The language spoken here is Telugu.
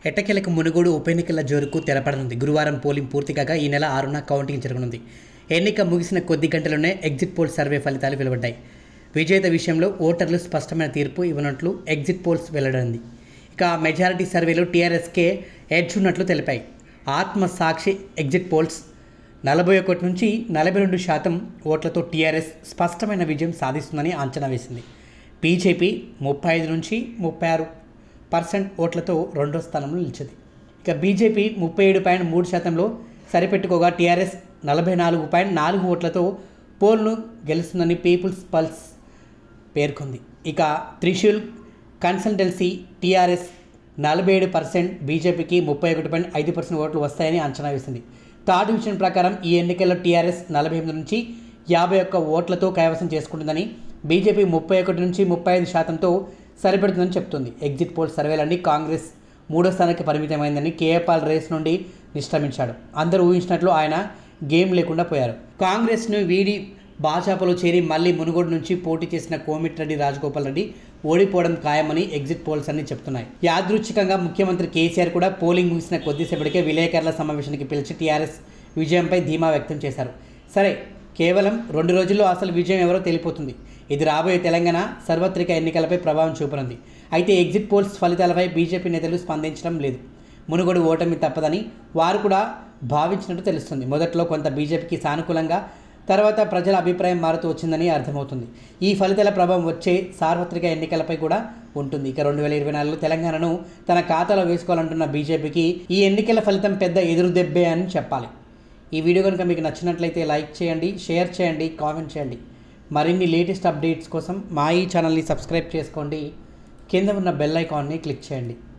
ఎట్టకేలకు మునుగోడు ఉప ఎన్నికల జోరుకు తెరపడనుంది. గురువారం పోలింగ్ పూర్తి కాగా ఈ నెల 6న కౌంటింగ్ జరగనుంది. ఎన్నిక ముగిసిన కొద్ది గంటల్లోనే ఎగ్జిట్ పోల్ సర్వే ఫలితాలు వెలువడ్డాయి. విజేత విషయంలో ఓటర్లు స్పష్టమైన తీర్పు ఇవ్వనున్నట్లు ఎగ్జిట్ పోల్స్ వెల్లడింది. ఇక మెజారిటీ సర్వేలు టీఆర్ఎస్కే ఎడ్జ్ ఉన్నట్లు తెలిపాయి. ఆత్మ సాక్షి ఎగ్జిట్ పోల్స్ 41 నుంచి 42% ఓట్లతో టీఆర్ఎస్ స్పష్టమైన విజయం సాధిస్తుందని అంచనా వేసింది. బీజేపీ 35 నుంచి 36% ఓట్లతో రెండో స్థానంలో నిలిచింది. ఇక బీజేపీ 37.3%లో సరిపెట్టుకోగా టీఆర్ఎస్ 44.4 ఓట్లతో పోల్ను గెలుస్తుందని పీపుల్స్ పల్స్ పేర్కొంది. ఇక త్రిశూల్ కన్సల్టెన్సీ టీఆర్ఎస్ 47%, బీజేపీకి 31.5% ఓట్లు వస్తాయని అంచనా వేసింది. థర్డ్ డివిజన్ ప్రకారం ఈ ఎన్నికల్లో టీఆర్ఎస్ 48 నుంచి 51 ఓట్లతో కైవసం చేసుకుంటుందని, బీజేపీ 31 నుంచి 35%తో సరిపెడుతుందని చెప్తుంది. ఎగ్జిట్ పోల్ సర్వేలన్నీ కాంగ్రెస్ 3వ స్థానానికి పరిమితమైందని కేఏపాల్ రేస్ నుండి నిష్క్రమించాడు. అందరూ ఊహించినట్లు ఆయన గేమ్ లేకుండా పోయారు. కాంగ్రెస్ను వీడి భాజపాలో చేరి మళ్లీ మునుగోడు నుంచి పోటీ చేసిన కోమిటిరెడ్డి రాజగోపాల్ రెడ్డి ఓడిపోవడం ఖాయమని ఎగ్జిట్ పోల్స్ అన్ని చెప్తున్నాయి. యాదృచ్ఛికంగా ముఖ్యమంత్రి కేసీఆర్ కూడా పోలింగ్ ముగిసిన కొద్దిసేపటికే విలేకరుల సమావేశానికి పిలిచి టీఆర్ఎస్ విజయంపై ధీమా వ్యక్తం చేశారు. సరే, కేవలం 2 రోజుల్లో అసలు విజయం ఎవరో తెలిపోతుంది. ఇది రాబోయే తెలంగాణ సార్వత్రిక ఎన్నికలపై ప్రభావం చూపనుంది. అయితే ఎగ్జిట్ పోల్స్ ఫలితాలపై బీజేపీ నేతలు స్పందించడం లేదు. మునుగోడు ఓటమి తప్పదని వారు కూడా భావించినట్టు తెలుస్తుంది. మొదట్లో కొంత బీజేపీకి సానుకూలంగా, తర్వాత ప్రజల అభిప్రాయం మారుతూ వచ్చిందని అర్థమవుతుంది. ఈ ఫలితాల ప్రభావం వచ్చే సార్వత్రిక ఎన్నికలపై కూడా ఉంటుంది. ఇక 2024లో తెలంగాణను తన ఖాతాలో వేసుకోవాలంటున్న బీజేపీకి ఈ ఎన్నికల ఫలితం పెద్ద ఎదురుదెబ్బే అని చెప్పాలి. ఈ వీడియో కనుక మీకు నచ్చినట్లయితే లైక్ చేయండి, షేర్ చేయండి, కామెంట్ చేయండి. మరిన్ని లేటెస్ట్ అప్డేట్స్ కోసం మా ఈ ఛానల్ని సబ్స్క్రైబ్ చేసుకోండి. కింద ఉన్న బెల్ ఐకాన్ని క్లిక్ చేయండి.